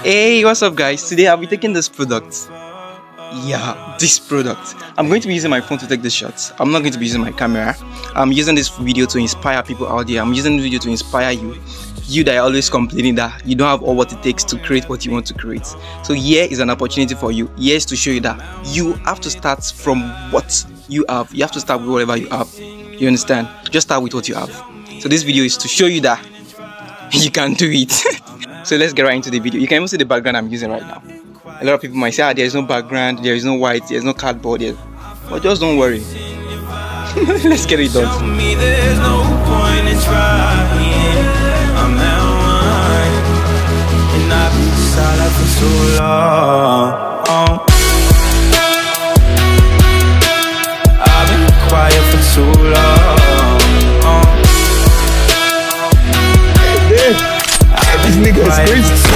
Hey, what's up guys? Today I'll be taking this product. Yeah, this product. I'm going to be using my phone to take the shots. I'm not going to be using my camera. I'm using this video to inspire people out there. I'm using this video to inspire you. You that are always complaining that you don't have all what it takes to create what you want to create. So here is an opportunity for you. Here is to show you that you have to start from what you have. You have to start with whatever you have. You understand? Just start with what you have. So this video is to show you that you can do it. So let's get right into the video. You can even see the background I'm using right now. A lot of people might say, there is no background, there is no white, there is no cardboard there. But just don't worry. Let's get it done. There's no point in trying. I'm that one, and I've been silent for so long. I've been quiet for too long. This nigga is crazy.